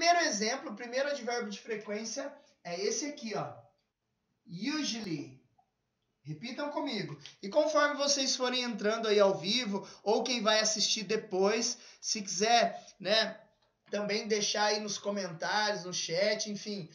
primeiro exemplo, o primeiro advérbio de frequência é esse aqui, ó. Usually. Repitam comigo. E conforme vocês forem entrando aí ao vivo, ou quem vai assistir depois, se quiser, né, também deixar aí nos comentários, no chat, enfim,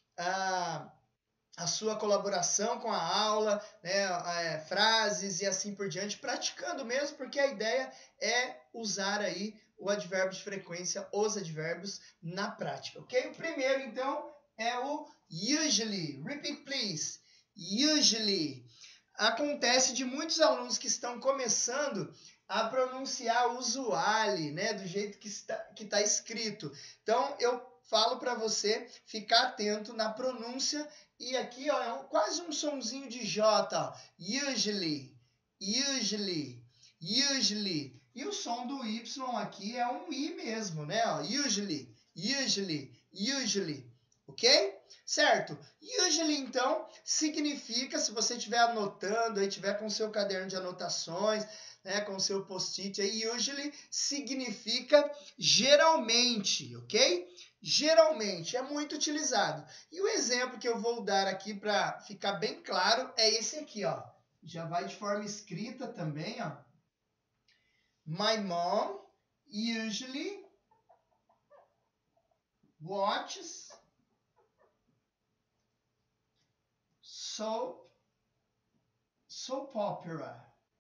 a sua colaboração com a aula, né, frases e assim por diante, praticando mesmo, porque a ideia é usar aí o advérbio de frequência, os advérbios, na prática, ok? O primeiro, então, é o usually. Repeat, please. Usually. Acontece de muitos alunos que estão começando a pronunciar usually, né, do jeito que está escrito. Então, eu falo para você ficar atento na pronúncia. E aqui, ó, é quase um sonzinho de J, ó. Usually, usually, usually. E o som do Y aqui é um I mesmo, né? Ó, usually, usually, usually. Ok? Certo? Usually, então, significa, se você estiver anotando, aí estiver com seu caderno de anotações, né, com seu post-it aí, usually significa geralmente, ok? Geralmente, é muito utilizado. E o exemplo que eu vou dar aqui para ficar bem claro é esse aqui, ó. Já vai de forma escrita também, ó. My mom usually watches soap opera.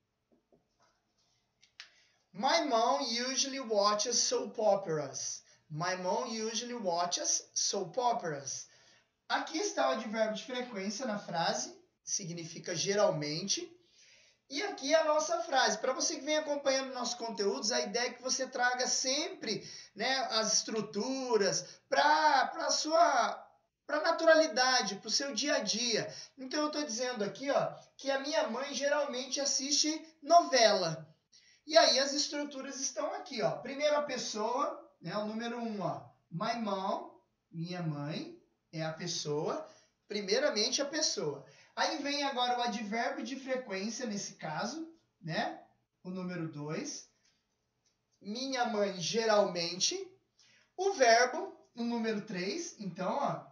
My mom usually watches soap operas. My mom usually watches soap operas. Aqui está o advérbio de frequência na frase, significa geralmente. E aqui é a nossa frase. Para você que vem acompanhando nossos conteúdos, a ideia é que você traga sempre, né, as estruturas para a naturalidade, para o seu dia a dia. Então eu estou dizendo aqui, ó, que a minha mãe geralmente assiste novela. E aí as estruturas estão aqui, ó. Primeira pessoa, né, o número 1, ó. My mom, minha mãe, é a pessoa. Primeiramente a pessoa. Aí vem agora o advérbio de frequência, nesse caso, né? O número 2. Minha mãe, geralmente. O verbo, o número 3. Então, ó.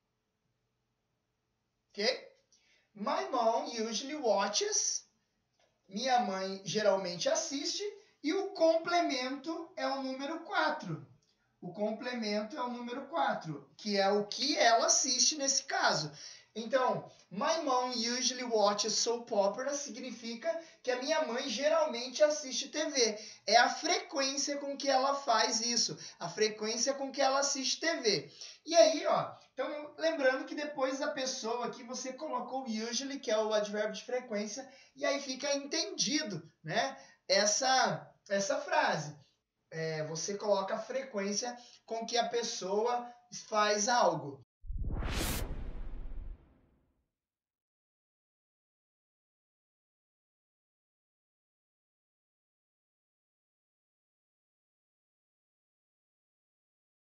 Ok? My mom usually watches. Minha mãe geralmente assiste. E o complemento é o número 4. O complemento é o número 4, que é o que ela assiste nesse caso. Então, my mom usually watches soap opera significa que a minha mãe geralmente assiste TV. É a frequência com que ela faz isso, a frequência com que ela assiste TV. E aí, ó, então lembrando que depois da pessoa aqui você colocou usually, que é o advérbio de frequência, e aí fica entendido, né, essa frase. Você coloca a frequência com que a pessoa faz algo.